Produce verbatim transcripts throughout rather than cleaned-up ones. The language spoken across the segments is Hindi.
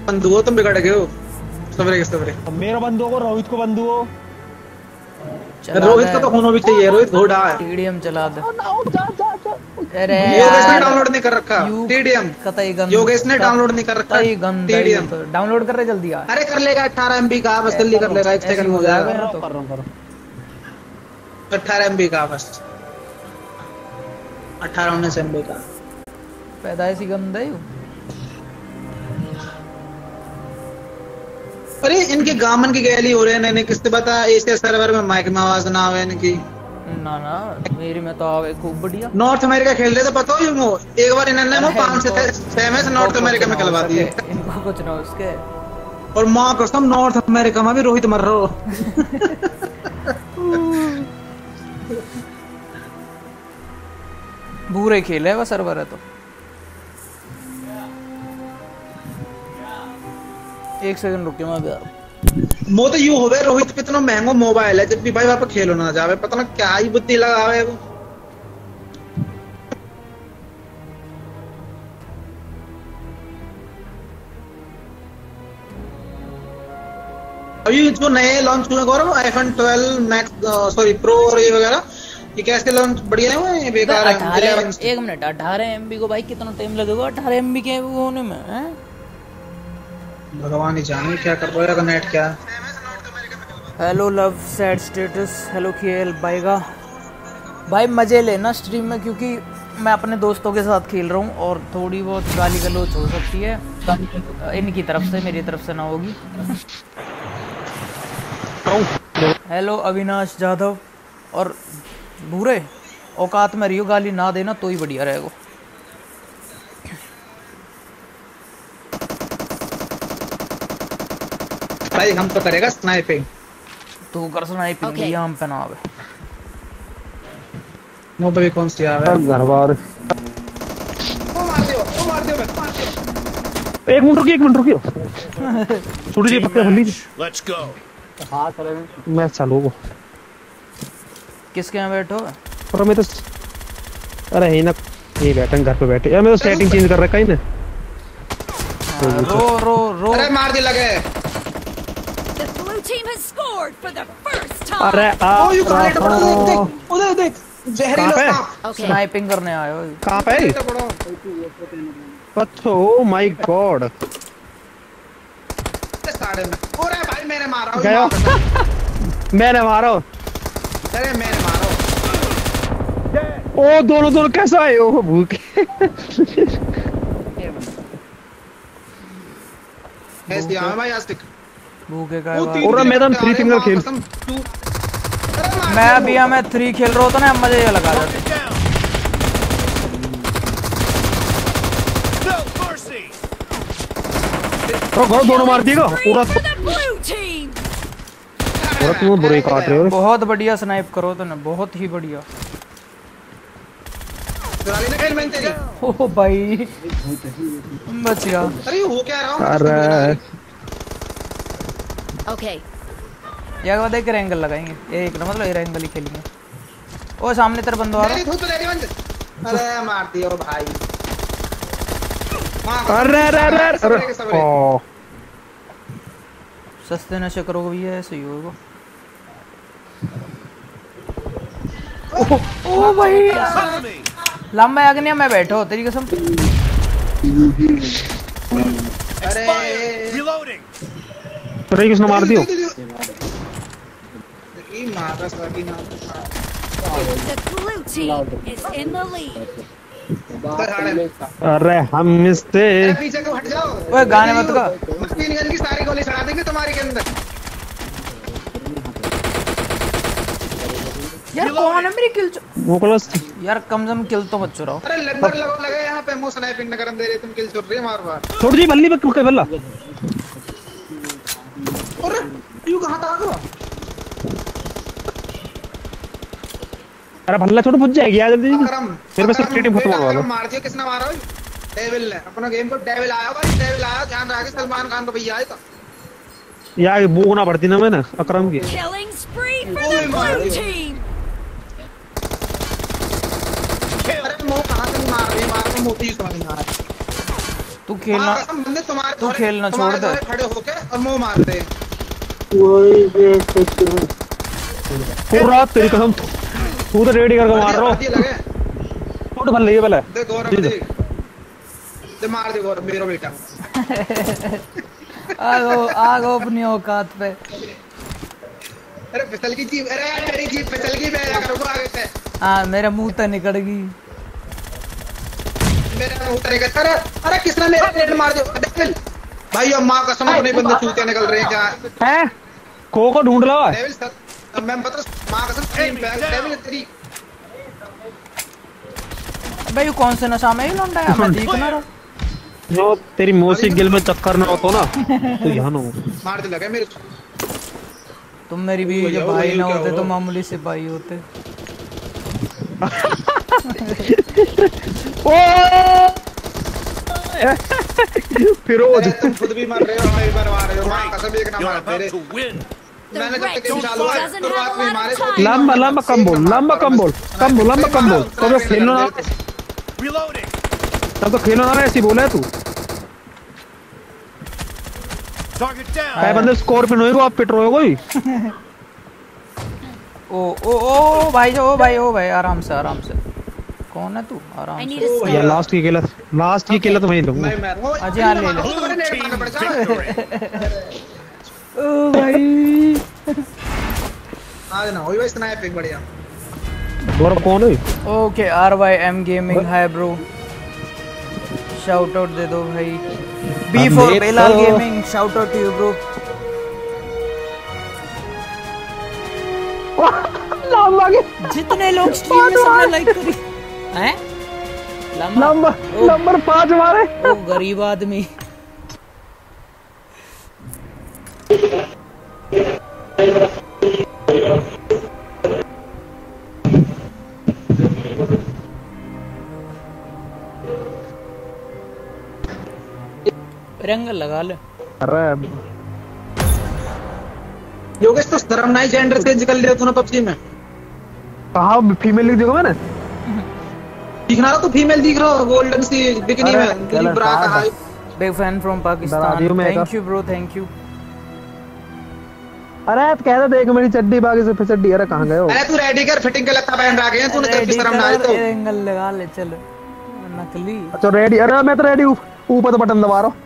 बंधु हो तुम, बिगड़ गए हो। सवरे के सवरे मेरा बंधु हो, रोहित को बंधु हो। रोहित का तो होना भी चाहिए, रोहित घोड़ा है। टीडीएम चला दे। अरे योगेश ने डाउनलोड नहीं कर रखा टीडीएम। कतई गंद योगेश ने डाउनलोड नहीं कर रखा टीडीएम। तो डाउनलोड कर रहे जल्दी यार। अरे कर लेगा अठारह एमबी का, बस जल्दी कर लेगा, एक सेकंड में हो जाएगा। कर रहा हूं अठारह एमबी का, बस अठारह उन्नीस एमबी का पैदाइशी गंद है। अरे इनके गामन की गैली हो रहे हैं, किससे बता एशिया सर्वर में माइक में आवाज ना आवे इनकी। ना ना मेरी में तो आवे खूब बढ़िया। नॉर्थ अमेरिका खेल रहे थे पता हो, वो एक बार इन्होंने वो पांच से छह मैच नॉर्थ अमेरिका में खिलवा दिए। इनको कुछ ना उसके। और माँ कसम नॉर्थ अमेरिका में भी रोहित मर रहा हो। बुरे खेले वो सर्वर है तो। एक सेकंड रुकिए मैं यार। वो तो यूं हो गए, रोहित पे इतना महंगा मोबाइल है, जब भी भाई वहां पर खेलो ना जावे, पता ना क्या ही बुद्धि लगावे वो। अभी जो नए लॉन्च हुए Gaurav iPhone twelve max sorry pro और ये वगैरह, ये कैसे लॉन्च बढ़िया है बेकार है। एक मिनट, अठारह एमबी को भाई कितना टाइम लगेगा अठारह एमबी के होने में हैं? भगवान ही जाने क्या कर रहा है नेट क्या। Hello love sad status, hello खेल बाईगा भाई, मजे लेना स्ट्रीम में क्योंकि मैं अपने दोस्तों के साथ खेल रहा हूँ और थोड़ी बहुत गाली गलौज हो सकती है इनकी तरफ से, मेरी तरफ से ना होगी। हेलो अविनाश जाधव। और भूरे औकात में रहियो, गाली ना देना तो ही बढ़िया रहेगा। भाई हम तो करेगा स्नाइपिंग, तू कर स्नाइपिंग okay. हम पे ना आवे। नो भाई कौन सी आवे घर बार। वो मार दियो, वो मार दियो, मार दियो। एक मिनट रुकिए, एक मिनट रुकिए। छोटी जी पक्के भल्ली। Let's go. हां चलेगा मैं चलूंगा। किसके यहाँ बैठो? और मैं तो अरे ही ना ये बैठे घर पे बैठे यार, मैं तो सेटिंग चेंज कर रखा है ना। रो रो रो। अरे मार दी लगे। अरे आ उधर देख जहरीला सांप। स्नाइपिंग करने आए हो। कहां पे? अच्छा ओ माय गॉड। साढ़े में ओरे भाई मैंने मारा। गया मैंने मारा। अरे मैंने मारा। ओ दोनों दोनों कैसे आए हो भूखे? ऐसे आ भाई आस्तिक भूखे का है। और मैदान थ्री फिंगर खेल। मैं अभी मैं थ्री खेल रहा होता ना, मजे लगा जाते। तो घर दोनों मार दिएगा पूरा। पूरा तुम बुरे काट रहे हो। बहुत बढ़िया स्नाइप करो तो ना, बहुत ही बढ़िया। ओ भाई बच गया। अरे हो क्या रहा हूं? अरे ओके यार वो देख एंगल लगाएंगे, एक ना मतलब एंगल ही खेलेंगे। ओ सामने तेरे बंदो आ रहा है। अरे मार दिया भाई। अरे अरे अरे ओ सस्ते नशे करोगे भैया, ऐसे ही होगा। ओ, ओ भाई लंबा अग्नि में बैठो तेरी कसम। अरे अरे किसने मार दियो? ये मार रहा सभी ना। अरे हम मिस्ते। पीछे को हट जाओ। ओए गाने मत गा। तीन गन की सारी गोली चढ़ा देंगे तुम्हारे के अंदर। यार कौन है मेरी किल? वो क्लास यार कम से कम किल तो मत चुराओ। अरे लगभग लगो लगे यहाँ पे, मुंह स्नाइपिंग न करन दे रहे, तुम किल चुर रहे मार मार। छोड़ दी बल्ली पे के बल्ला। अरे यू कहां था आगे? अरे भल्ला छोड़ बुझ जाएगी यार जल्दी। मेरे पास एक टीम खत्म होगा। मार दिया किसने मारा? डेविल ने। अपना गेम को डेविल आया भाई, डेविल आया। ध्यान रखिए सलमान खान का भैया आया था यार। वो ना बढ़ती ना मैं ना अकरम की। अरे वो कहां से मार रही? मार को मोती समझ नहीं आ रहा। तू खेलना बंदे तुम्हारे तू खेलना छोड़ दे खड़े होके और मुंह मारते वही पूरा तेरी कसम तू तो रेडी करके मार रहा है फुट भल रही है पहले दे गौरव दे दे मार दे गौरव मेरा बेटा आगो आगो अपनी औकात पे अरे फिसल की जीप अरे यार तेरी जीप फिसल गई मैं करूंगा आगे से हां मेरा मुंह तो निकल गई मेरा मुंह तो निकल अरे अरे किसने मेरा प्लेट मार दिया डेविल भाई अब मां कसम अपने बंदे चूते निकल रहे हैं क्या हैं को को ढूंढ लो डेविल सर मैं बता मां कसम टीम बैग डेविल तेरी भाई ये कौन से नशा में ही लौंडा है मैं देख ना रहा जो तेरी मौसी गिल में चक्कर ना होतो ना तो यहाँ ना हो मार दे लगा मेरे तुम मेरी भी जो भाई ना होते तो मामूली से भाई होते ओ फिरोज तुम खुद भी मर रहे हो मैं भी मरवा रहे हो मां कसम एक ना मार तेरे मैंने जब तक गेम चालू हुआ शुरुआत में मारे लंबा लंबा कम बोल लंबा कम बोल कम बोल लंबा कम बोल तो खेलना ना तब तो खेलना ना ऐसी बोला है तू काय बंदे स्कोर पे नहीं को आप पिट रहे हो कोई ओ ओ ओ भाई ओ भाई ओ भाई आराम से आराम से कौन है तू आराम से यार लास्ट की किला लास्ट की किला तो मैं ही दूंगा मैं मैं अजय आ ले ओ भाई आज ना वही वही स्नाइपिंग बढ़िया और कौन है okay R Y M gaming hi bro shout out दे दो भाई B for Belal gaming shout out to you bro लंबा के जितने लोग स्ट्रीम में सबने लाइक करी हैं नंबर नंबर पाँच मारे ओ गरीब आदमी रंग लगा ले अरे योगेश तो धर्म नहीं जेंडर चेंज कर लिया तूने पबजी में कहा फीमेल लिख दिया मैंने दिखना रहा तो फीमेल दिख रहा हो गोल्डन सी बिकिनी में लिब्रा का hi big fan from Pakistan thank you bro thank you अरे आप कह रहे देख मेरी चड्डी बाकी से फिर चड्डी अरे कहां गए हो अरे तू रेडी कर फिटिंग के लगता पहन रखे हैं तूने तेरे की शर्म ना आई तो एंगल लगा ले चल नकली अच्छा रेडी अरे मैं तो रेडी हूं ऊपर तो बटन दबा रहा हूं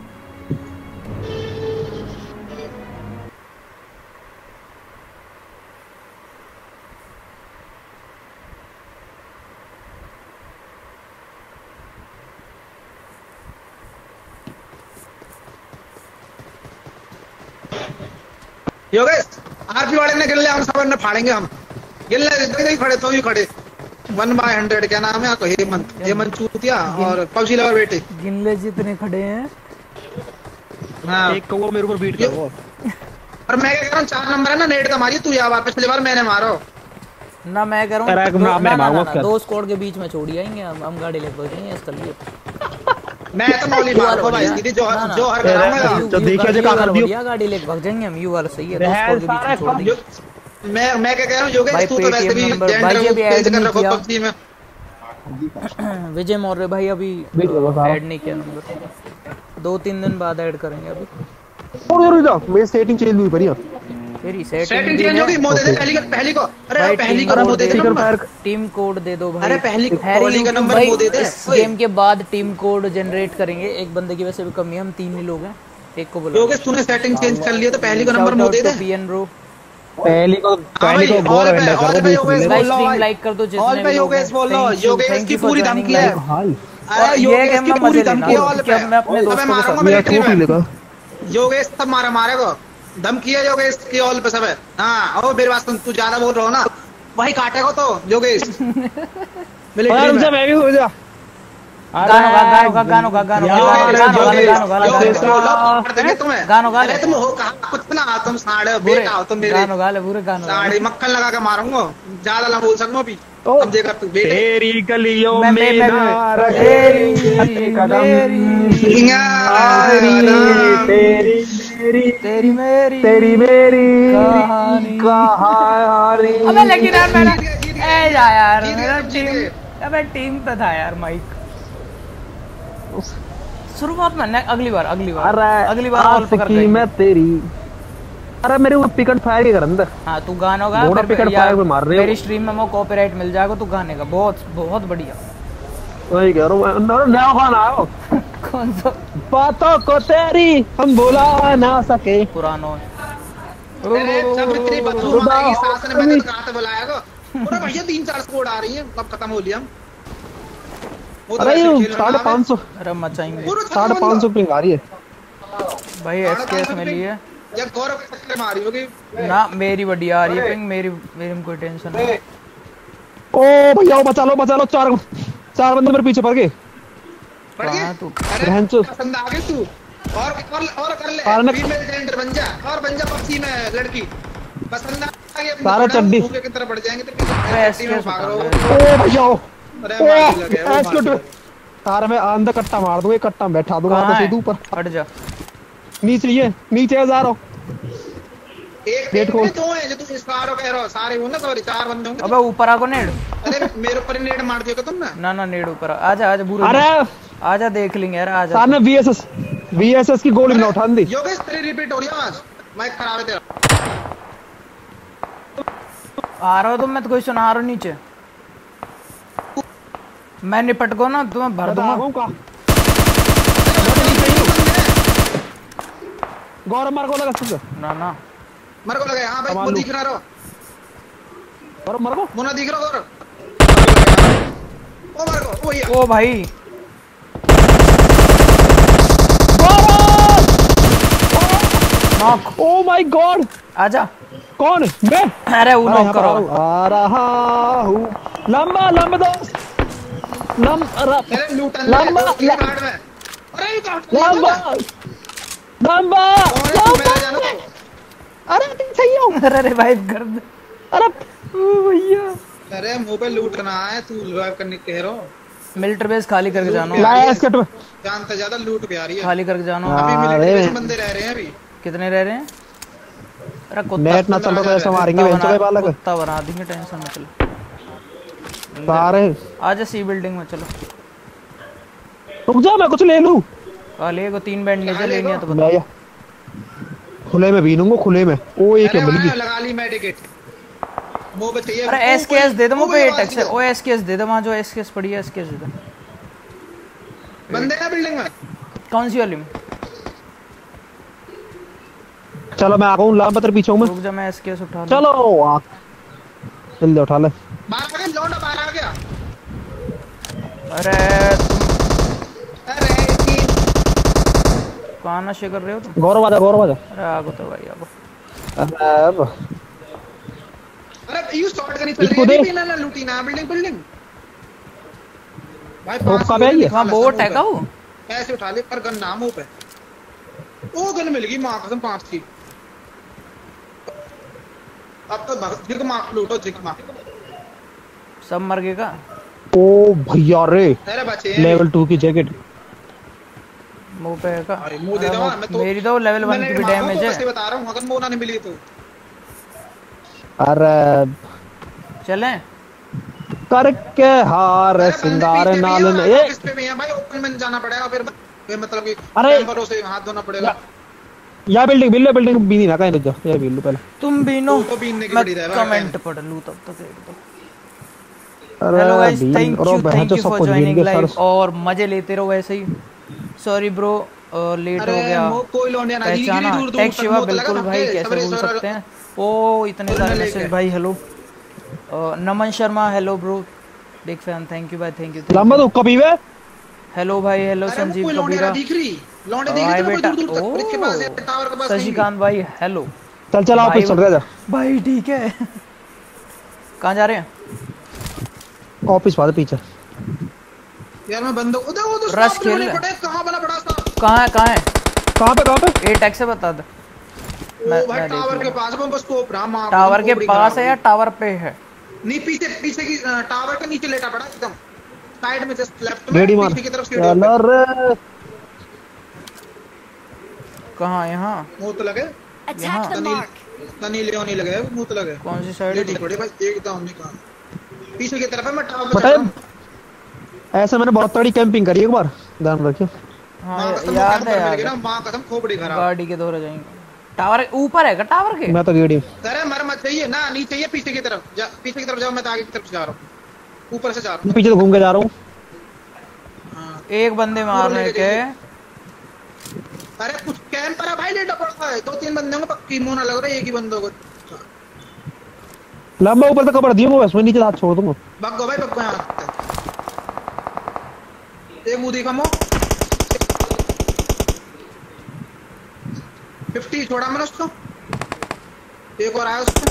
योगेश आरपी वाले ने गिल्ले हम सब ने फाड़ेंगे हम गिल्ले नहीं खड़े तो ही खड़े वन बाय हंड्रेड क्या नाम है आपका हेमंत हेमंत चूतिया और पबजी लवर बेटे गिल्ले जितने खड़े हैं हाँ एक को वो मेरे ऊपर बीट करो और मैं क्या कह रहा हूँ चार नंबर है ना नेट का मारिए तू या वापस पिछली बार मैंने मारो ना मैं कह रहा हूँ ना, ना, ना, ना, दो स्कोर के बीच में छोड़ी आएंगे हम हम गाड़ी लेकर जाएंगे इस तरह मैं तो मौली मार को भाई सीधी जो जो हर कराऊंगा तो देखिए जो का कर दियो बढ़िया गाड़ी लेके भाग जाएंगे हम यू वाला सही है दो स्कोर के बीच में छोड़ देंगे मैं मैं क्या कह रहा हूं योगेश तू तो वैसे भी जेंडर पेज कर रखो पबजी में विजय मौर्य भाई अभी ऐड नहीं किया नंबर दो तीन दिन बाद ऐड करेंगे अभी और रुक जाओ मेरी सेटिंग चेंज हुई बढ़िया तेरी सेटिंग चेंज होगी मोदे दे पहली पहली को अरे पहली को मोदे दे टीम कोड दे दो भाई अरे पहली पहली का नंबर मोदे दे इस गेम के बाद टीम कोड जनरेट करेंगे एक बंदे की वैसे भी कमी है हम तीन ही लोग हैं एक को बुला योगेश तूने सेटिंग चेंज कर लिया तो पहली का नंबर मोदे दे पीएन ब्रो पहली को पहली को गोल एंड कर दो गाइस स्ट्रीम लाइक कर दो जिसने भी योगेश बोल लो योगेश की पूरी धमकी है अरे योगेश की पूरी धमकी है क्या मैं अपने दोस्तों के साथ मैं ट्रॉफी लेगा योगेश सब मारा मारेगा धमकी है योगेश की ऑल पे सब है हां ओ मेरे पास तू ज्यादा बोल रहा हो ना वही काटेगा तो योगेश मिलिट्री में मैं भी हो जा गानो गा गानो गा गानो गा गानो गानो गानो गानो गा अरे तुम हो कहां कुछ ना तुम साढ़े बेटा हो तुम मेरे गानो गा ले पूरे गानो साढ़े मक्खन लगा के मारूंगा ज्यादा ना बोल सकूं अभी अब देखा तू बेटे तेरी गलियों में ना तेरी तेरी तेरी तेरी मेरी तेरी मेरी कहानी कहानी अबे लेकिन यार मेरा ए जा यार मेरा टीम अबे टीम पे था यार माइक शुरुआत में ने, अगली बार अगली बार अरे अगली बार ऑल पकड़ की मैं तेरी। अरे मेरे वो पिक एंड फायर के कर अंदर। हाँ तू गाना गा घोड़ा पिक एंड फायर पे मार रहे हो। मेरी स्ट्रीम में वो कॉपीराइट मिल जाएगा तू गाने का। बहुत बहुत बढ़िया। वही कह रहा हूँ मैं। नया गाना आया कौन सा? बातों को तेरी हम भुला ना सके। पुरानो अरे जब तेरी बदबू हमारी सास ने मैंने तो कहा था बुलाया को। पूरा भैया तीन चार स्कोर आ रही है अब खत्म हो लिया। अरे साढ़े पाँच सौ अरे मचाएंगे। साढ़े पाँच सौ पिंग आ रही है भाई। एसकेएस में लिए यार गौरव पत्ते मारी होगी ना। मेरी बढ़िया आ रही है पिंग। मेरी मेरी में कोई टेंशन नहीं। ओ भैया बचा लो बचा लो। चार चार बंदे मेरे पीछे पड़ गए। पड़ गए तू अरे पसंद आ गई तू। और और और कर ले फीमेल जेंडर बन जा और बन जा पक्षी में लड़की पसंद आ गई। सारा चड्डी भूखे की तरह बढ़ जाएंगे तो चड्डी में भाग रहे हो। ओ भैया अरे मार लगे वो मार लगे। तार में अंदर कट्टा मार दूंगा। एक कट्टा बैठा दूंगा तो सीधे ऊपर। हट जा नीचे ये नीचे जा रहा हूं। एक गेट खोल। दो है जो तू स्टार कह रहा हो सारे हो ना। सॉरी चार बंदे होंगे। अबे ऊपर आ को नेड। अरे मेरे ऊपर नेड मार दिया तुम ना। ना ना नेड ऊपर आ जा आजा बुरा। अरे आजा देख लेंगे यार। आजा सामने वीएसएस वीएसएस की गोली ना उठा दी। योगेश तेरी रिपीट हो रही है आवाज। माइक खराब है तेरा। आ रहा हो तुम। मैं तो कोई सुना रहा हूं नीचे। मैं निपट को ना तुम्हें भर दूंगा। गौरव मार को लगा सब। ना ना मर को लगा। हां भाई वो दिख रहा रो। गौरव मार को मुन्ना दिख रहा गौरव। ओ मार को। ओ या ओ भाई नॉक। Oh my God. आजा। कौन मैं? अरे वो नॉक करो। आ रहा हूं। लंबा लंबा दोस्त लंबा। अरे लूटन लंबा ले कार्ड में। अरे ये काट लंबा लंबा लंबा। अरे तुम सही हो। अरे अरे भाई गर्द। अरे भैया अरे मुंह पे लूटना है तू रिवाइव करने कह रहा हो। मिलिट्री बेस खाली करके जानो। लाया स्कट में जानते ज्यादा लूट पे आ रही है। खाली करके जानो। अभी मिलिट्री बेस बंदे रह रहे हैं अभी। कितने रह रहे हैं? अरे कुत्ता नेट ना चल रहा तो ऐसा मारेंगे बेंचो के बालक। कुत्ता बना देंगे। टेंशन मत ले। सारे आजा सी बिल्डिंग में चलो। रुक जा मैं कुछ ले लूं। काले को तीन बैंडेज लेनी है तो बता। या खुले में बीनूंगा खुले में। ओ एक है मिल गई। लगा ली मेडिकेट मुंह पे चाहिए। अरे एसकेएस दे दो मुझे। एट एक्स ओ एसकेएस दे दो। वहां जो एसकेएस पड़ी है एसकेएस दे दो। बंदे हैं बिल्डिंग में। कौन सी वाली में? चलो मैं आ गया हूं। लाम पत्थर पीछे हूं मैं। रुक जा मैं एसकेएस उठा लूं। चलो आ जल्दी उठा ले। बाहर आ गया लौंडा बाहर आ गया। अरे तुम अरे इतनी कहां नशे कर रहे हो तुम? गौरव आजा गौरव आजा। अरे आगो तो भाई आगो। अरे अरे यू शॉट करनी चल रही है। बिना ना लूटी ना बिल्डिंग बिल्डिंग भाई पास कहां पे आई है? वहां बोट है का वो? ऐसे उठा ले पर गन नाम पे। ओ गन मिल गई मां कसम पांच की। अब तो जिग मां लूटो जिग मां। सब मर गए का? ओ भैया रे अरे बचे लेवल टू की जैकेट मुंह पे है का? अरे मुंह दे दो ना मैं तो मेरी तो लेवल वन की भी डैमेज है। कैसे बता रहा हूं अगर मोना नहीं मिली तो। अरे चलें करके हार सिंगार नाल ने ए किस पे भी है भाई। ओपन में जाना पड़ेगा फिर ये मतलब कि अरे कैंपरों से हाथ धोना पड़ेगा। या बिल्डिंग बिल्डिंग बिल्डिंग भी नहीं ना कहीं रुक जा। ये बिल्डिंग पहले तुम भी नो। तो बीनने की मैं बड़ी रहा है कमेंट पढ़ लूं तब तक एक दो। अरे हेलो गाइस थैंक और यू बहन थैंक जो यू सब फॉर कुछ जॉइनिंग गिन लाइव के और मजे लेते रहो वैसे ही। सॉरी ब्रो लेट हो गया। कोई लोंडिया ना पहचाना दूर दूर टेक शिवा बिल्कुल भाई कैसे बोल सकते हैं। ओ इतने सारे मैसेज भाई। Hello Naman Sharma hello bro big fan. Thank you भाई थैंक यू। लंबा तो कभी वे हेलो भाई हेलो संजीव कबीरा। दिख रही लौंडे दिख रही दूर दूर तक ब्रिज के पास है टावर के पास। शशिकांत भाई हेलो। चल चल आप चल रहे जा भाई ठीक है। कहाँ जा रहे हैं? ऑफिस वाले पीछे यार मैं बंद उधर वो तो रश खेल रहे हैं। कहां वाला बड़ा सा कहाँ है कहाँ है? कहां पे कहां पे? एट एक्स से बता दे। मैं भाई टावर के पास है। बस स्कोप रामा टावर के पास है या टावर पे है? नहीं पीछे पीछे की टावर के नीचे लेटा पड़ा एकदम साइड में जस्ट लेफ्ट में रेडी मार पीछे की तरफ से। चलो रे कहाँ? यहाँ मुंह तो लगे Attack the mark. तनी लियोनी लगे मुंह तो लगे। कौन सी साइड है? थोड़ी भाई एकदम निकाल पीछे की तरफ है। मैं टावर पे पता है ऐसे मैंने बहुत तगड़ी कैंपिंग करी एक बार ध्यान रखियो। हाँ मां कसम याद कैंपर है मिल गए यार, ना, मां कसम खोपड़ी खराब। गाड़ी के दौरे जाएंगे। टावर ऊपर है क्या टावर के? मैं तो गेड़ी अरे मर मत चाहिए ना, नीचे चाहिए, पीछे की तरफ जा, पीछे की तरफ जाओ, मैं तो आगे की तरफ जा रहा हूँ, ऊपर से जा रहा मैं पीछे से घूम के जा रहा हूँ। हूँ। हाँ एक बंदे मारने लेके के। जाइए। अरे कुछ कैंपर है भाई, लेटा पड़ा है, दो तीन बंदे होंगे पक्की, मोना लग रहा है एक ही बंदों को। लंबा ऊपर तक कपड़ दिया वो, इसमें नीचे हाथ छोड़ दूंगा। भगो भाई भगो, यहाँ एक मुंह दिखा मो फिफ्टी छोड़ा मैंने उसको, एक और आया उसको।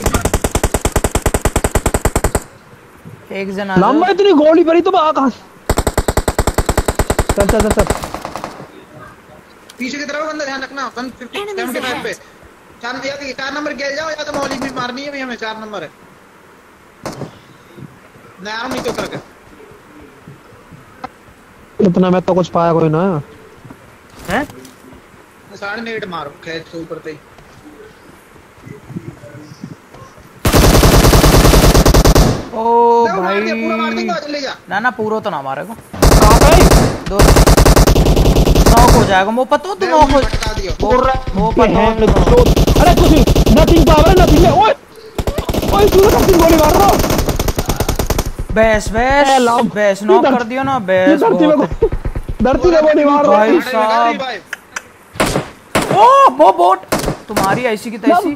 एक जना लंबा इतनी गोली पड़ी तो आ कहां? चल चल चल चल पीछे की तरफ बंदा, ध्यान रखना। वन फिफ्टी सेवेंटी फाइव पे चार, या तो चार नंबर गेल जाओ, या तो मौली भी मारनी है भी हमें। चार नंबर है, मैं आ रहा हूँ नीचे उतर के। इतना मैं तो कुछ पाया कोई ना है। साढ़े नेट मारो खेत से ऊपर से ही। ओ ले, मार दिया, पूरा मार भाई देंगे, चले जा। ना ना पूरा तो ना मारेगा, कहां पे दो नॉक हो जाएगा वो, पता हो तू मैं नॉक हो। वहीं भटका दिया। वो वो पता हो हैंड तो। शॉट। अरे कुछ नथिंग पावर नथिंग है। ओए ओए तू तो कितनी गोली मार रहा है? बेस बेस ए, लाभ। बेस ये नॉक धरती- कर दिया ना, ये बेस धरती में बहुत है। धरती में गोली मार रहा है। भाई साहब। ओ वो बोट तुम्हारी ऐसी की तैसी।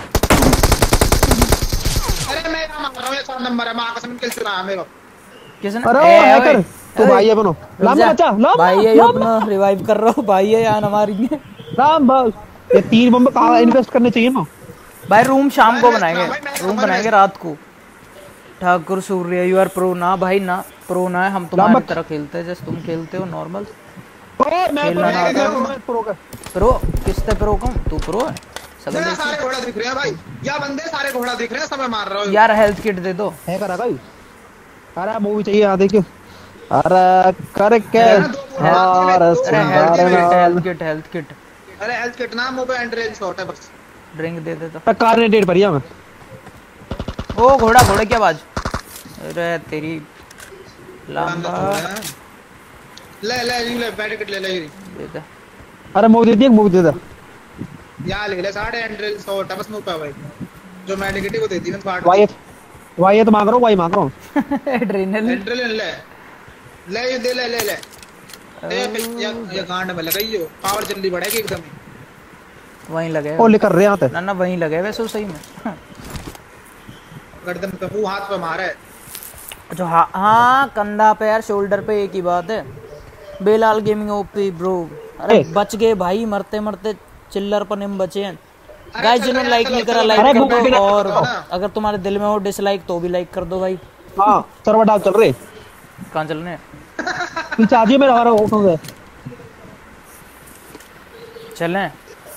अरे मैं यहाँ मार रहा हूँ, ये चार नंबर है, माँ कसम किल चुरा है मेरा। किसने? अरे ए, ओ ओए, हैकर तू ओए, भाई है बनो। रुक लंबा जा। बच्चा लंबा भाई है लंबा अपना रिवाइव कर रहा हूँ, भाई है यार हमारी है। राम बस ये तीन बम कहाँ इन्वेस्ट करने चाहिए ना। भाई रूम शाम को भाई, बनाएंगे, भाई, मैं- रूम मैं- बनाएंगे रात को। Thakur Surya you are pro ना भाई ना, प्रो ना है, हम तुम्हारी लामत। तरह खेलते हैं जैसे तुम खेलते हो नॉर्मल। ओए मैं खेलना ना आता है। प्रो का प्रो किसते प्रो कहूँ? तू प्रो है सब मेरा देखिए। सारे घोड़ा दिख रहे हैं भाई, या बंदे सारे घोड़ा दिख रहे हैं, सब मैं मार रहा हूँ। यार हेल्थ किट दे दो। है करा भाई। अरे मूवी चाहिए आ देखियो। अरे कर के हार अरे सुंदर हेल्थ किट हेल्थ किट अरे हेल्थ किट ना, मुंह पे एंड्रेल शॉट है बस। ड्रिंक दे दे तो। कार ने डेट भरिया मैं। ओ घोड़ा घोड़े की आवाज। अरे तेरी लंबा ले ले ले ले बैठ के ले ले दे दे। अरे मूवी दे दी मूवी दे दे। या ले ले साढ़े एंड्रेल शॉट है बस मुंह पे भाई, जो मेडिकेटिव वो देती है फाट। वाई वाई तो मांग रहा हूँ, वाई मांग रहा हूँ। एड्रेनलिन एंड्रेल ले ले ये दे ले ले ले ये ये ये गांड में लगाई हो, पावर जल्दी बढ़ेगी एकदम। वहीं लगे ओ लेकर रहे आते ना ना वहीं लगे वैसे सही में। गर्दन पे वो हाथ पे मारे। जो हाँ हाँ कंधा पे यार, शोल्डर पे एक ही बात है। Belal gaming OP bro. अरे ए। बच गए भाई, मरते मरते चिल्लर पर निम बचे हैं। अरे गाइस चल जिन्होंने रहा है, लाइक चलो, नहीं करा चलो, लाइक अरे कर वो भी दो, ना- और ना। अगर तुम्हारे दिल में हो डिसलाइक तो भी लाइक कर दो भाई। हाँ सर्वर डाल चल रहे कहाँ चलने हैं? पीछे आ जाइए मेरा हमारा वो हो गया। चलें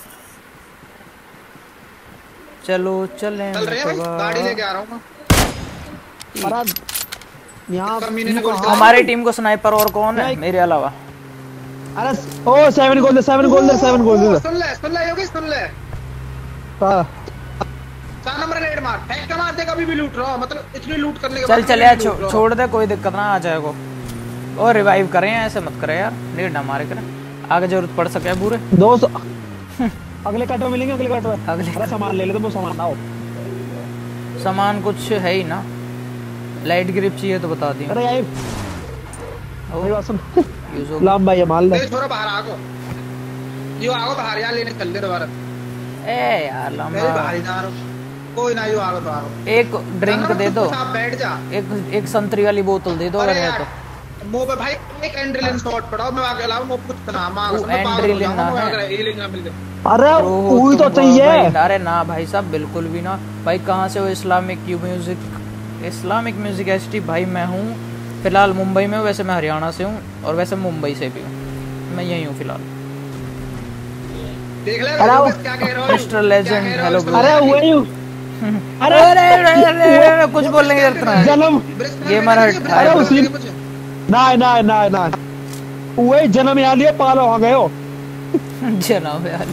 चलो चलें चल रहे हैं भाई, नटवा। गाड़ी लेके आ रहा हूँ मैं। अरे यहाँ कमीने ने गोली हमारी टीम को स्नाइपर और कौन है मेरे अलावा? अरे ओ सेवन गोल दे सेवन गोल दे सेवन गोल दे। सुन ले सुन ले योगी सुन ले, हाँ चार नंबर रेड मार, फेंक के मार दे, कभी भी लूट रहा हो, मतलब इतनी लूट करने के चल बाद चल भी यार लूट छो, रहा हो। छोड़ दे, कोई दिक्कत ना आ जाएगा। और रिवाइव करें, ऐसे मत करें यार, नीड ना मारे करें, आगे जरूरत पड़ सके बुरे। दो सौ अगले कट में मिलेंगे, अगले कट में। अगले अरे सामान ले ले, तुम सामान लाओ। सामान कुछ है ही ना, लाइट ग्रिप चाहिए तो बता दी। अरे यार मेरी बात सुन, यूज हो लाम भाई ये माल ले। ए छोरा बाहर आगो, यो आगो बाहर यार, लेने चल दे दोबारा। ए यार मैं भी लंबा बाहर ही जा रहा हूँ, कोई ना, यो आगो तो आगो। एक ड्रिंक दे दो, आप बैठ जा। एक एक संतरी वाली बोतल दे दो अगर अरे है यार तो। मुंह पे भाई एक एंड्रेलिन शॉट पड़ा, मैं आगे लाऊं, मुंह कुछ ना मार, वो मैं पागल हो एंड्रेलिन जाऊंगा, ना मैं है। अगर हीलिंग ना मिल गई। अरे ब्रो, वही तो तुम चाहिए। भाई, अरे ना भाई साहब बिल्कुल भी ना भाई। कहाँ से हो? इस्लामिक क्यू music, Islamic music S T भाई। मैं हूँ फिलहाल मुंबई में हूँ, वैसे मैं हरियाणा से हूँ और वैसे मुंबई से भी हूँ, मैं यही हूँ फिलहाल। देख ले अरे वो- क्या कह रहा हो, मिस्टर लेजेंड, हेलो ब्रो। अरे वही अरे अरे अरे अरे कुछ बोलने की जरूरत नहीं। जन्म गेमर हट, अरे उसी ना ना ना ना वही जन्म यहाँ लिए पालो हो गए हो। जनाब यार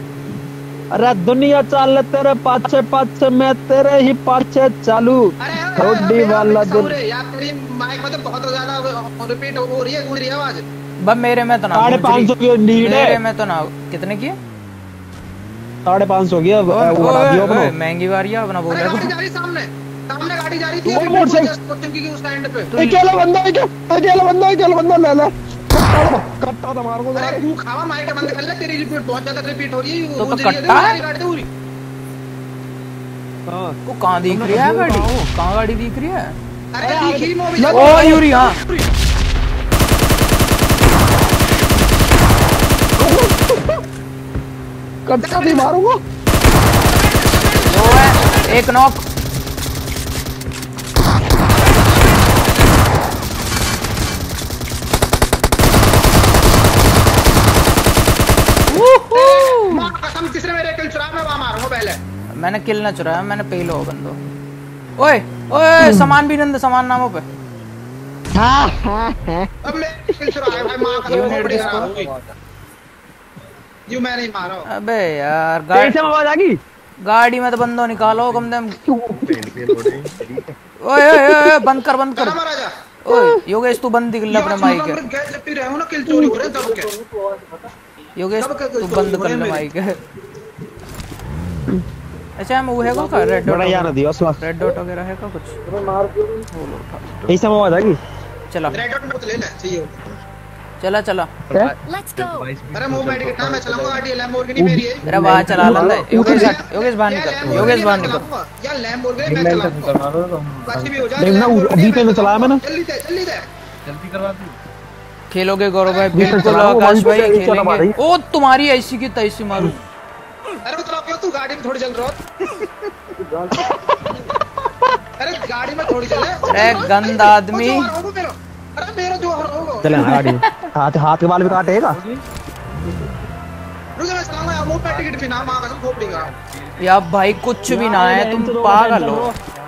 अरे दुनिया चाल तेरे पाछे पाछे मैं तेरे ही पाछे चालू। अरे थोड़ी वाला दिन यार तेरी माइक में तो बहुत ज्यादा रिपीट हो रही है, गूंज रही है आवाज। बस मेरे में तो ना साढ़े पाँच सौ की नीड है। मेरे में तो ना कितने की साढ़े पाँच सौ की है, वो बता दियो अपनो। महंगी वारी है अपना बोले। गाड़ी जा रही सामने, सामने गाड़ी जा रही थी वो मोटरसाइकिल चुकी की उस एंड पे। अकेला बंदा है क्या? अकेला बंदा है, अकेला बंदा ले ले। कट्टा तो मार को। अरे तू खावा माइक बंद कर ले, तेरी रिपीट बहुत ज्यादा रिपीट हो रही है। तो कट्टा है गाड़ी पूरी। हां वो कहां दिख रही है गाड़ी? कहां गाड़ी दिख रही है? अरे दिख ही मूवी। ओ यूरी हां कट्टा भी मारूंगा। दो है, एक नॉक। मां कसम तीसरे मेरे किल चुरा, मैं वहां मारूंगा पहले। मैंने किल ना चुराया, मैंने पहले हो बंदो। ओए ओए सामान भी नंद, सामान नामों पे। हां हां अब मैं किल चुराया भाई, मां कसम खोपड़ी खराब हुई। यू मैं नहीं मारा। अबे यार गाड़ी से आवाज आ गई। गाड़ी में तो बंदो निकालो कम से कम। ओए ओए ओए बंद कर बंद कर। मारा जा। ओए योगेश तू बंद कर ले अपने माइक के। गैस जब पी रहे हो ना, किल चोरी हो रहे दब के। योगेश तू बंद कर ले माइक। अच्छा हम वो है को का रेड डॉट बड़ा यार दियो असला रेड डॉट वगैरह है का कुछ? मैं मार दूं। ऐसा आवाज आ गई। चला रेड डॉट में तो ले ले चाहिए। चला चला लेट्स गो। अरे मूवमेंट कितना मैं चलाऊंगा, गाड़ी लैम्बोर्गिनी मेरी है। तेरा वहां चला लेता है योगेश। योगेश बाहर निकल, योगेश बाहर निकल। यार लैम्बोर्गिनी मैं चलाऊंगा, बाकी भी हो जाए। देखना अभी पे चलाया मैंने। जल्दी दे जल्दी दे जल्दी करवा दी। खेलोगे गौरव भाई? बिल्कुल आकाश भाई खेलेंगे। ओ तुम्हारी ऐसी की तैसी मारूं। अरे उतरा क्यों तू गाड़ी में थोड़ी चल रहा। अरे गाड़ी में थोड़ी चले। अरे गंदा आदमी। अरे मेरा जो होगा चले ना गाड़ी। हाथ हाथ के बाल भी काटेगा। रुक जा, मैं चलाऊंगा यार। मूव पे टिकट भी ना मां कसम खोपड़ी का। यार भाई कुछ भी ना है, तुम पागल हो।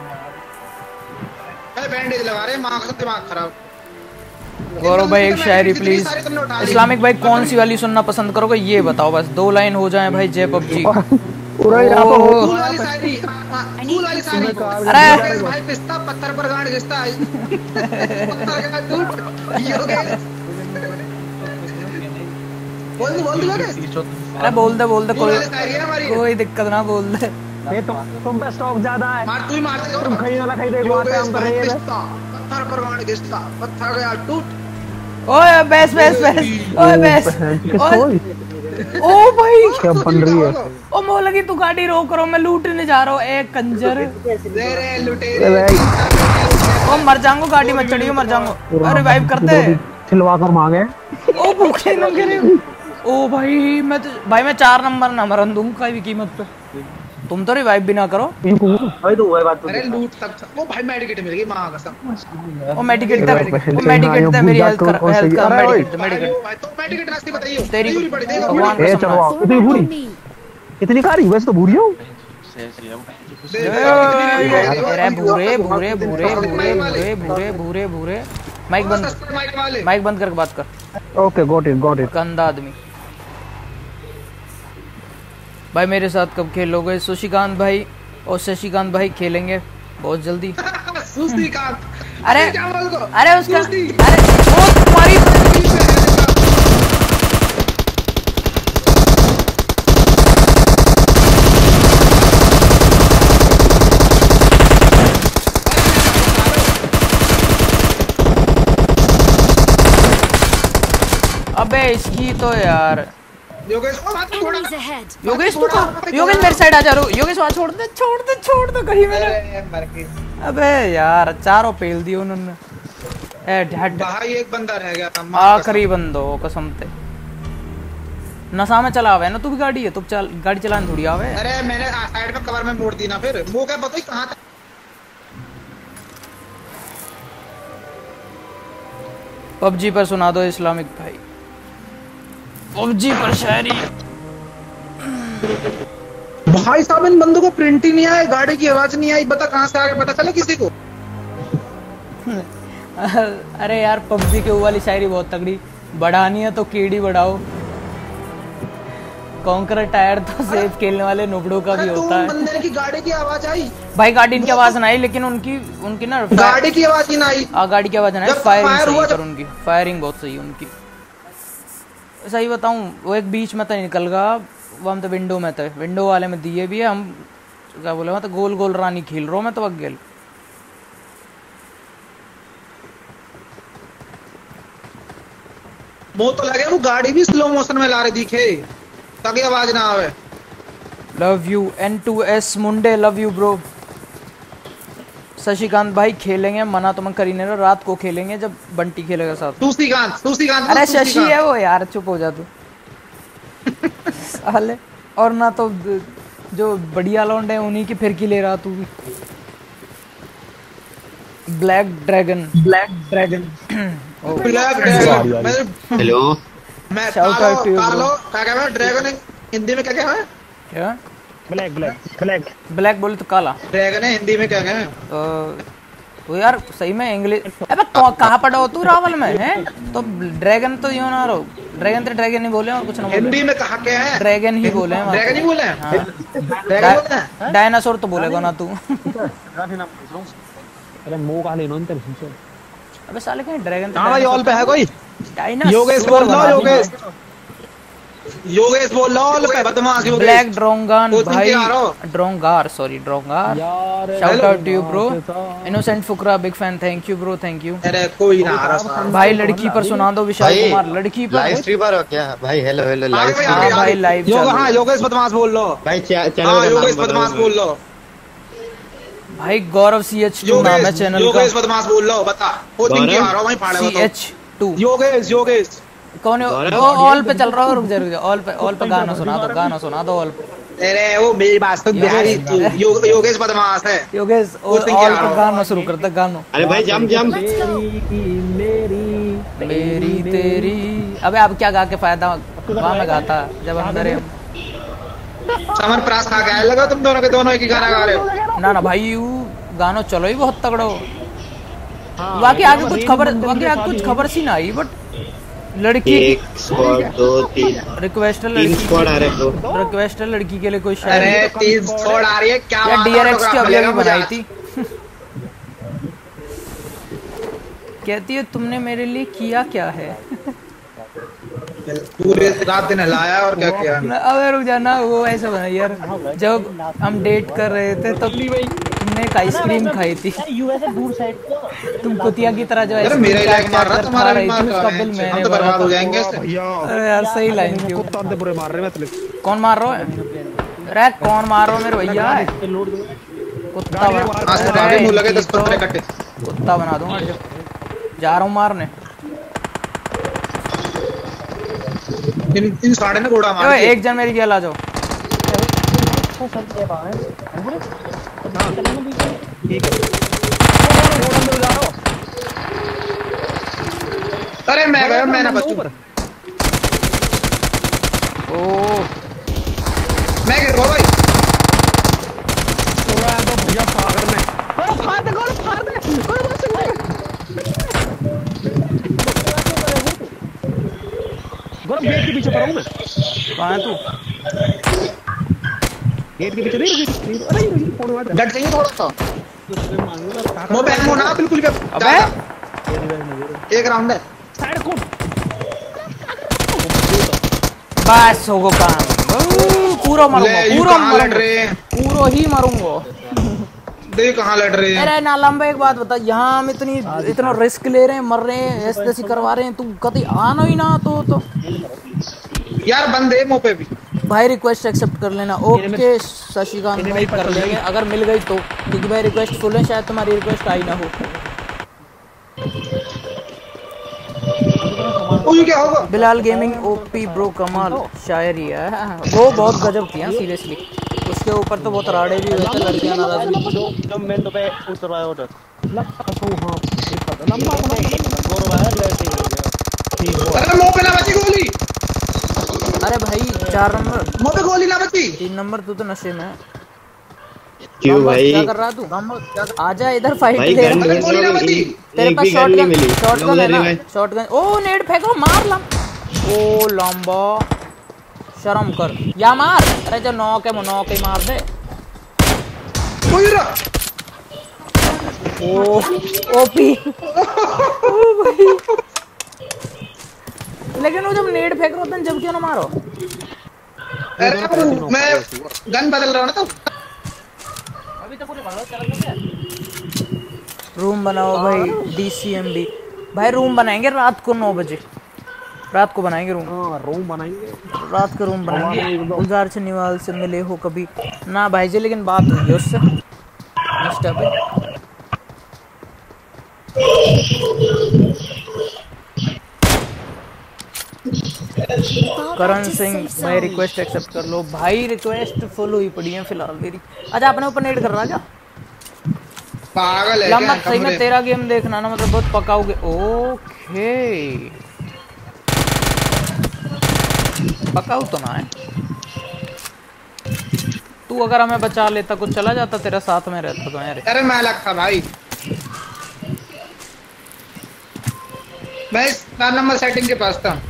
अरे बैंडेज लगा रहे मां कसम, दिमाग खराब। गौरव भाई एक शायरी प्लीज। इस्लामिक भाई कौन सी वाली सुनना पसंद करोगे ये बताओ, बस दो लाइन हो जाए भाई। जय पबजी। पूरा यहाँ पे हो। फूल वाली शायरी, फूल वाली शायरी। अरे भाई पिस्ता पत्थर पर गाड़ घिसता है। पत्थर का टूट योगेश। बोल दे बोल दे। अरे बोल दे बोल दे, कोई शायरी है हमारी। कोई दिक्कत ना, बोल दे। ये तो तुम पे स्टॉक ज्यादा है। मार तू ही मार दे। तुम खरीदने वाला खरीदे, एक बात है हम कर रहे हैं। पत्थर पर गाड़ घिसता, पत्थर गया टूट। ओए बेस बेस बेस। ओए बेस। ओ भाई क्या बन रही है? ओ मो लगी तू गाड़ी रोक करो, मैं लूटने जा रहा हूँ। एक कंजर तेरे लुटेरे। ओ मर जाऊंगा, गाड़ी में चढ़ियो मर जाऊंगा। अरे रिवाइव करते खिलवा कर मांगे। ओ भूखे न गिरे। ओ भाई मैं तो भाई मैं चार नंबर ना मरन दूंगा कोई भी कीमत पे। तुम तो रिवाइव भी ना करो। भाई तो वही बात। अरे लूट तक वो भाई मेडिकेट मिल गई मां कसम। ओ मेडिकेट दे, ओ मेडिकेट दे, मेरी हेल्थ कर, हेल्थ का मेडिकेट मेडिकेट। भाई तो मेडिकेट रास्ते बताइए। तेरी पड़ी देगा भगवान ए चलो इतनी बुरी, इतनी कारी वैसे तो बुरी हो। अरे भूरे भूरे भूरे भूरे भूरे भूरे भूरे भूरे। माइक बंद, माइक बंद करके बात कर। Okay got it got it. गंदा आदमी। भाई मेरे साथ कब खेलोगे? शशिकांत भाई और शशिकांत भाई खेलेंगे बहुत जल्दी। सुस्तीकांत। अरे क्या बोल दो? अरे उसका अरे वो तुम्हारी अबे इसकी तो यार। योगेश को बात थोड़ा। योगेश तू कहाँ? योगेश मेरे साइड आ जा रो। योगेश वहाँ छोड़ दे छोड़ दे छोड़ दे कहीं मैंने। अरे मर गई। अबे यार चारों पेल दिए उन्होंने। ए ढट भाई एक बंदा रह गया था। आखिरी बंदो कसम ते। नशा में चला हुआ है ना तू भी गाड़ी है, तू चल गाड़ी चलाने थोड़ी आवे। अरे मैंने साइड में कवर में मोड़ दी ना, फिर वो क्या पता ही कहाँ था। पबजी पर सुना दो इस्लामिक भाई। पबजी पर शायरी। भाई साहब इन बंदों को प्रिंट ही नहीं आया, गाड़ी की आवाज नहीं आई, बता कहाँ से आगे पता चले किसी को। अरे यार पबजी के वो वाली शायरी बहुत तगड़ी। बढ़ानी है तो कीड़ी बढ़ाओ। कॉन्करर टायर तो सिर्फ खेलने वाले नुबड़ों का भी होता है। बंदे की गाड़ी की आवाज आई भाई, गाड़ी की आवाज ना आई, लेकिन उनकी उनकी ना गाड़ी की आवाज ही ना आई। आ, गाड़ी की आवाज ना आई, फायरिंग सही है, पर उनकी फायरिंग बहुत सही है उनकी। सही बताऊं, वो एक बीच में तो निकल गया, वो हम तो विंडो में थे, विंडो वाले में दिए भी है। हम क्या बोले, मैं तो गोल गोल रानी खेल रहा हूँ मैं तो अगेल। मुंह तो लगे वो गाड़ी भी स्लो मोशन में ला रही दिखे ताकि आवाज ना आवे। Love you N two S मुंडे, लव यू ब्रो। शशिकांत भाई खेलेंगे, मना तो मैं कर ही नहीं रहा, रात को खेलेंगे जब बंटी खेलेगा साथ। तुलसीकांत तुलसीकांत अरे शशि है वो यार, चुप हो जा तू। साले, और ना तो जो बढ़िया लौंडे हैं उन्हीं की फिरकी ले रहा तू भी। Black dragon, black dragon black dragon. Hello, मैं shout out to you bro. क्या कह रहा है ड्रैगन हिंदी में? क्या कह रहा है? क्या ब्लैक ब्लैक ब्लैक ब्लैक बोले तो काला। ड्रैगन है हिंदी में क्या कहें? तो यार सही में इंग्लिश। अबे कहाँ पढ़ा हो तू रावल में है? तो ड्रैगन तो यूं ना रहो, ड्रैगन तो ड्रैगन ही बोले और कुछ ना बोले। हिंदी में कहा क्या है? ड्रैगन ही बोले हैं, ड्रैगन ही बोले हैं। हाँ, डायनासोर तो बोलेगा ना तू। अरे मुंह का लेनो अंतर से। अबे साले कहीं ड्रैगन। हां भाई, ऑल पे है कोई? डायनासोर योगेश बोल लो, योगेश योगेश बोल लो, ऑल पे बदमाश योगेश। ब्लैक ड्रोंगान भाई, ड्रोंगार सॉरी ड्रोंगार यार, shout out to you bro. Innocent Fukra big fan, thank you bro, thank you. अरे कोई ना आ रहा भाई, लड़की पर सुना दो विशाल कुमार, लड़की पर। लाइव स्ट्रीमर हो क्या भाई? Hello hello live streamer. हां भाई लाइव योग हां योगेश बदमाश बोल लो भाई, चैनल हां योगेश बदमाश बोल लो भाई। गौरव सी एच टू नाम है चैनल का। योगेश बदमाश बोल लो, बता वो दिन की आ रहा हूं वहीं फाड़े C H two. Yogesh Yogesh कौन है? वो ऑल पे चल रहा है, रुक जा रुक जा, ऑल पे ऑल पे गाना सुना दो, गाना सुना दो ऑल पे। अरे वो मेरी बात सुन, बिहारी योगेश बदमाश है। योगेश ऑल पे गाना शुरू कर दे, गाना। अरे भाई जम जम। मेरी तेरी। अबे अब क्या गा के फायदा, वहां में गाता जब अंदर है। समर प्रास खा गया लगा तुम दोनों के दोनों एक ही गाना गा रहे हो। ना ना भाई, यू गाना चलो ही बहुत तगड़ा हो। बाकी आगे कुछ खबर, बाकी आगे कुछ खबर सी ना आई, बट लड़की एक स्क्वाड दो तीन रिक्वेस्ट है, तीन स्क्वाड आ रहे तो रिक्वेस्ट है लड़की के लिए कोई शायद। अरे तीन स्क्वाड आ रही है क्या? या डीआरएक्स की अभी अभी बनाई थी। कहती है तुमने मेरे लिए किया क्या है? पूरे रात दिन हिलाया और क्या किया? अबे रुक जाना, वो ऐसा बना यार, जब हम डेट कर रहे थे तब तुमने एक आइसक्रीम खाई थी। तुम कुतिया की तरह जो है मेरा लाइक मार रहा तुम्हारा भी मार रहा है, हम तो बर्बाद हो जाएंगे इससे। अरे यार सही लाइन थी। कुत्ता दे पूरे मार रहे हैं मतलब। कौन मार रहा है? अरे कौन मार रहा है मेरे भैया? कुत्ता बना। आज तो गाड़ी मुंह लगे दस पंद्रह कट्टे कुत्ता बना दूंगा, जा रहा हूँ मारने। इन इन साढ़े ने घोड़ा मार। एक जन मेरी गेल आ जाओ। अरे मैं गया, मैं ना बचूं। ओ मैं गिर गया भाई। तो यार तो भैया सागर में फाड़ दे, गोल फाड़ दे, गोल बस गोल गेट के पीछे पड़ा हूं मैं। कहां है तू? गेट के पीछे नहीं रुकी। अरे ये फोन वाला गट चाहिए थोड़ा सा। वो बैक मोड़ ना बिल्कुल भी। अबे एक राउंड है। साइड को बस होगो काम। पूरा मारूंगा, पूरा मारूंगा, पूरा ही मारूंगा। देख कहां लड़ रहे हैं। अरे ना लंबा, एक बात बता, यहाँ हम इतनी इतना रिस्क ले रहे हैं, मर रहे हैं, ऐसे ऐसे करवा रहे हैं, तू कभी आना ही ना तो तो यार बंदे मुंह पे भी। भाई रिक्वेस्ट एक्सेप्ट कर लेना। ओके शशिकांत भाई कर लेंगे अगर मिल गई तो, क्योंकि भाई रिक्वेस्ट फुल है, शायद तुम्हारी रिक्वेस्ट आई ना हो। ओ क्या होगा? बिलाल गेमिंग ओपी ब्रो कमाल शायरी है वो, बहुत गजब थी सीरियसली। उसके ऊपर तो बहुत राड़े भी हुए थे, लड़कियां नाराज भी। जो जो मैं तो पे उतरवाया ऑर्डर लंबा तो हां लंबा गोरो है लेट ही। अरे मुंह पे ना बची गोली। अरे भाई चार नंबर मुंह पे गोली ना बची। तीन नंबर तू तो नशे में है। क्यों भाई? क्या कर रहा तू? आजा इधर फाइट भाई ले। गन गोली ना बची। तेरे पास शॉटगन, शॉटगन है ना? शॉटगन। ओ नेड फेंको, मार लम। ओ लंबा शर्म कर या मार। अरे जो नॉक है वो नॉक ही मार दे। ओ ओपी लेकिन वो जब नेट फेंक रहा था जब क्यों ना मारो? अरे मैं गन बदल रहा हूँ ना तो अभी तो पूरे भागो चल गया। रूम बनाओ भाई डीसीएमबी भाई रूम बनाएंगे रात को नौ बजे रात को बनाएंगे रूम। हाँ रूम बनाएंगे रात को रूम बनाएंगे। गुलजार चनीवाल से मिले हो कभी ना भाई जी लेकिन बात हुई है उससे इंस्टा पे। करण सिंह भाई रिक्वेस्ट एक्सेप्ट कर लो भाई। रिक्वेस्ट फॉलो ही पड़ी है फिलहाल मेरी। अच्छा आपने ओपन एड कर रहा क्या? पागल है लंबा सही में तेरा गेम देखना ना मतलब बहुत पकाओगे। ओके पकाऊ तो ना है तू। अगर हमें बचा लेता कुछ चला जाता तेरा साथ में रहता तो यार। अरे मैं अलग था भाई। मैं इस चार नंबर सेटिंग के पास था।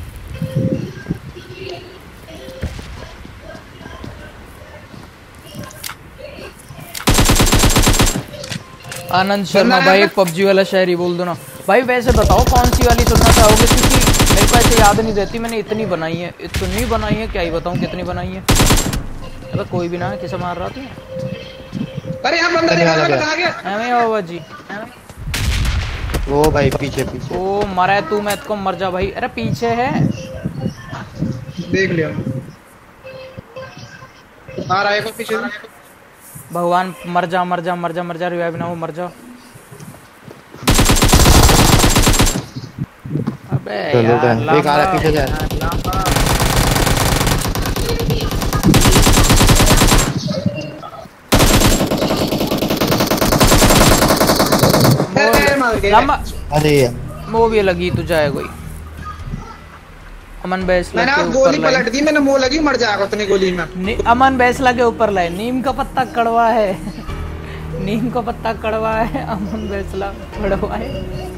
आनंद शर्मा भाई एक पबजी वाला शायरी बोल दो ना भाई। वैसे बताओ कौन सी वाली सुनना चाहोगे क्योंकि मेरे को ऐसे याद नहीं रहती। मैंने इतनी बनाई है इतनी बनाई है क्या ही बताऊं कितनी बनाई है। अबे कोई भी ना है किसे मार रहा तू? अरे यहाँ बंदा आ गया। एਵੇਂ बाबा जी वो भाई पीछे पीछे। ओ मरा है तू मैं तो मर जा भाई। अरे पीछे है देख लिया आ रहा है को पीछे। भगवान मर जा मर जा मर जा मर जा रिवाइव ना हो मर जा। अबे यार एक आ रहा पीछे जा। लंबा अरे वो भी लगी तू जाए कोई। अमन बैसला मैंने के आप ऊपर गोली पलट दी मैंने मुंह लगी मर जाएगा उतनी गोली में। अमन बैसला के ऊपर लाए नीम का पत्ता कड़वा है नीम का पत्ता कड़वा है अमन बैसला कड़वा है।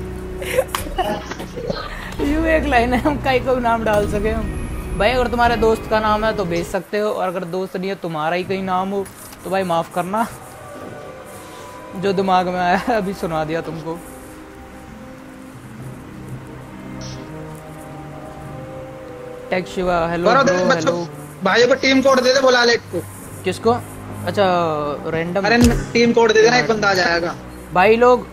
यू एक लाइन है हम कहीं को नाम डाल सके हम भाई। अगर तुम्हारे दोस्त का नाम है तो भेज सकते हो और अगर दोस्त नहीं है तुम्हारा ही कहीं नाम हो तो भाई माफ करना। जो दिमाग में आया अभी सुना दिया तुमको। Tech Shiva hello bro hello भाई को टीम कोड दे दे बुला ले को। किसको? अच्छा रैंडम। अरे टीम कोड दे देना एक बंदा आ जाएगा भाई लोग।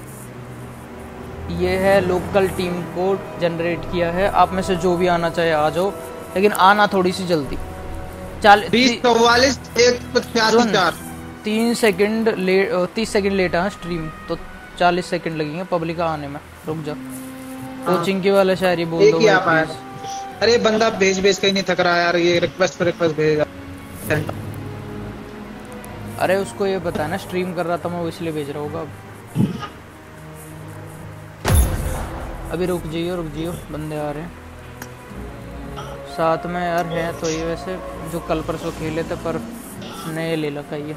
ये है लोकल टीम कोड जनरेट किया है। आप में से जो भी आना चाहे आ जाओ लेकिन आना थोड़ी सी जल्दी। चाल बीस चौवालीस एक पचासी चार तीन सेकंड लेट तीस सेकंड लेट है स्ट्रीम तो चालीस सेकंड लगेंगे पब्लिक आने में। रुक जा कोचिंग की वाला शायरी बोल दो भाई। अरे बंदा भेज भेज कहीं नहीं थक रहा यार। ये रिक्वेस्ट पे रिक्वेस्ट भेजेगा। अरे उसको ये पता है ना स्ट्रीम कर रहा था मैं वो इसलिए भेज रहा होगा। अभी रुक जियो रुक जियो बंदे आ रहे हैं साथ में यार है तो ये वैसे जो कल परसों खेले थे पर नए ले लगा ये।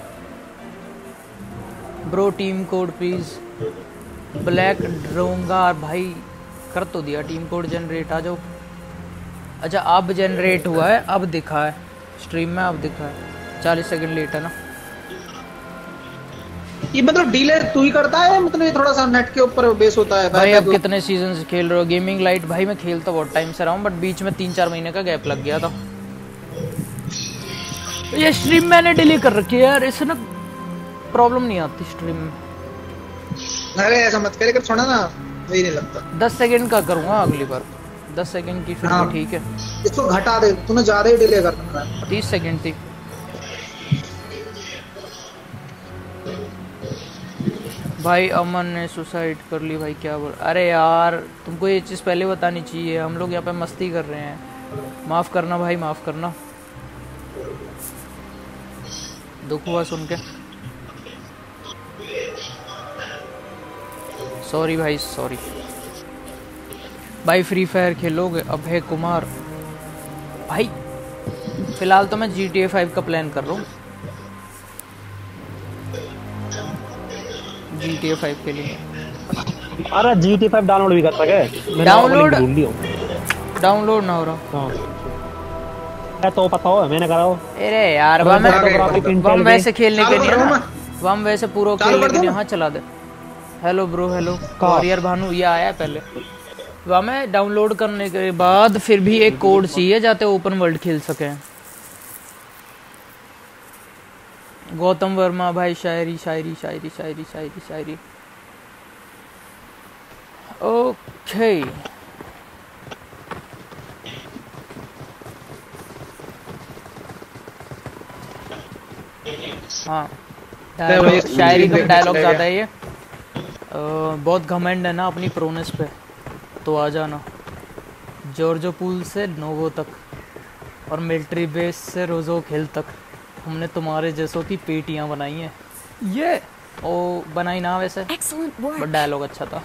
Bro team code please. Black ड्रोंगार भाई कर तो दिया टीम कोड जनरेट आ जाओ। अच्छा अब जनरेट हुआ है अब दिखा है स्ट्रीम में अब दिखा है चालीस सेकंड लेट है ना। ये मतलब डीलर तू ही करता है मतलब ये थोड़ा सा नेट के ऊपर बेस होता है भाई। अब कितने सीजन से खेल रहे हो गेमिंग लाइट? भाई मैं खेलता बहुत टाइम से रहा हूँ बट बीच में तीन चार महीने का गैप लग गया था। ये स्ट्रीम मैंने डिलीट कर रखी है यार इससे ना प्रॉब्लम नहीं आती स्ट्रीम में। अरे ऐसा मत करे कर छोड़ा ना वही नहीं लगता। दस सेकंड का करूँगा अगली बार दस सेकंड की फिर हाँ। ठीक है इसको घटा दे तूने ज्यादा ही डिले कर रखा है। तीस सेकंड थी। भाई अमन ने सुसाइड कर ली भाई क्या बोल। अरे यार तुमको ये चीज़ पहले बतानी चाहिए। हम लोग यहाँ पे मस्ती कर रहे हैं। माफ़ करना भाई माफ़ करना। दुख हुआ सुन के सॉरी भाई सॉरी। भाई फ्री फायर खेलोगे? अभय कुमार भाई फिलहाल तो मैं जी टी ए फाइव का प्लान कर रहा हूँ। जी टी ए फाइव के लिए। अरे G T A five download भी कर सके? डाउनलोड डाउनलोड ना हो रहा। हाँ तो पता हो मैंने करा हो। अरे यार अरे वम फोटोग्राफी वम वैसे खेलने के चालू लिए कर ना, दूं वम वैसे पूरा चालू खेलने कर के लिए। दूं? हाँ चला दे। हेलो ब्रो हेलो कहाँ? वॉरियर भानु ये आया पहले। वम है डाउनलोड करने के बाद फिर भी एक कोड चाहिए जाते ओपन वर्ल्ड खेल सके। गौतम वर्मा भाई शायरी शायरी शायरी शायरी शायरी शायरी। ओके हाँ डायलॉग शायरी का डायलॉग ज़्यादा है ये। अ, बहुत घमंड है ना अपनी प्रोनेस पे, तो आ जाना। जॉर्जो पूल से नोवो तक और मिलिट्री बेस से रोजो खेल तक हमने तुम्हारे जैसों की पेटियां बनाई हैं। ये ओ बनाई ना वैसे, बट डायलॉग अच्छा था।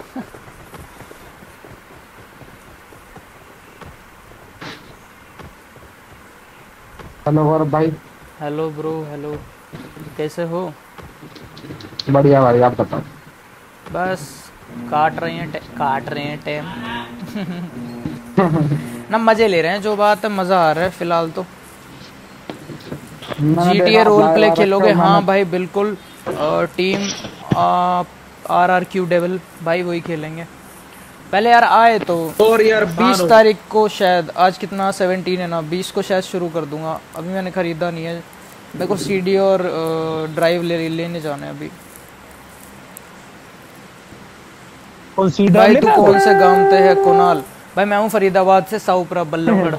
हेलो गौरव भाई। हेलो ब्रो हेलो, कैसे हो? बढ़िया भाई आप बताओ। बस काट रहे हैं काट रहे हैं टाइम ना, मजे ले रहे हैं। जो बात है मजा आ रहा है फिलहाल तो। G T A role play खेलोगे? हाँ भाई बिल्कुल। Team R R Q devil भाई वही खेलेंगे। पहले यार आए तो और यार बीस तारीख को शायद, आज कितना सेवनटीन है ना, बीस को शायद शुरू कर दूंगा। अभी मैंने खरीदा नहीं है, मेरे को सीडी और ड्राइव ले लेने जाना है अभी। कौन सी भाई तू कौन से गांव से है कुणाल? भाई मैं हूँ फरीदाबाद से, साउपरा बल्लभगढ़।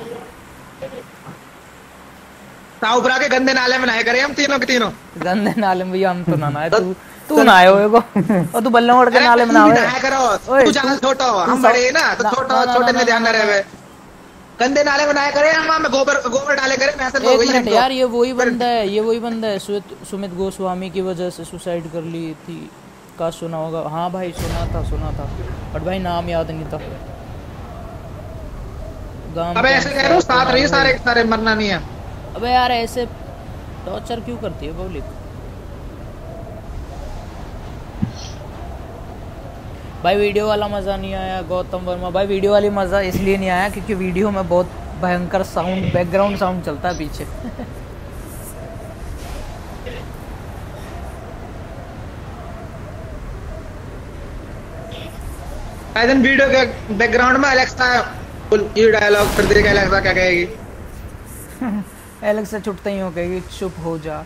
साउपरा के गंदे नाले में नहाए करे हम तीनों के तीनों। गंदे नाले में भैया हम तो ना नहाए, तू तू नहाए हो एगो और तू बल्लभगढ़ के नाले में नहाए। नहाया करो, तू ज्यादा छोटा हो, हम बड़े हैं ना, तो छोटा छोटे में ध्यान न रहे। गंदे नाले में नहाया करे हम, हम गोबर गोबर डाले करे भैंस हो गई। एक मिनट यार, ये वही बंदा है, ये वही बंदा है सुमित सुमित गोस्वामी की वजह से सुसाइड कर ली थी का सुना होगा। हाँ भाई सुना था सुना था, बट भाई नाम याद नहीं था। गांव अबे ऐसे कह रहे हो साथ रही सारे सारे, मरना नहीं है। अबे यार ऐसे टॉर्चर क्यों करती है पब्लिक? भाई वीडियो वाला मज़ा नहीं आया गौतम वर्मा। भाई वीडियो वाली मज़ा इसलिए नहीं आया क्योंकि वीडियो में बहुत भयंकर साउंड, बैकग्राउंड साउंड चलता है पीछे। दिन वीडियो के बैकग्राउंड में एलेक्सा ये डायलॉग फिर देख एलेक्सा क्या कहेगी। एलेक्सा छुटते ही हो कहेगी चुप हो जा।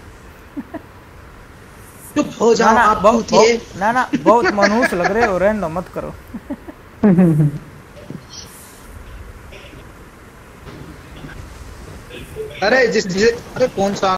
चुप हो जाओ ना, आप बहुत, बहुत ये ना ना बहुत मनुष्य लग रहे हो, रहने दो मत करो। अरे जिस, जिस अरे कौन सा